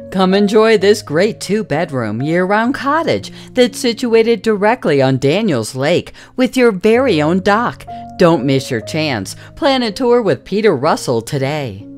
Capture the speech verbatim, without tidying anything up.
Come enjoy this great two-bedroom, year-round cottage that's situated directly on Daniels Lake with your very own dock. Don't miss your chance. Plan a tour with Peter Russell today.